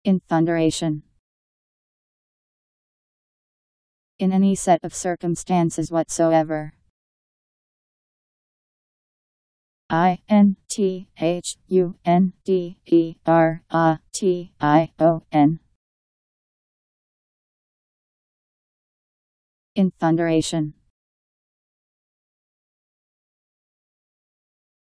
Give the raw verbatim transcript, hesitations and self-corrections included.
In thunderation. In any set of circumstances whatsoever. I N T H U N D E R A T I O N. In thunderation.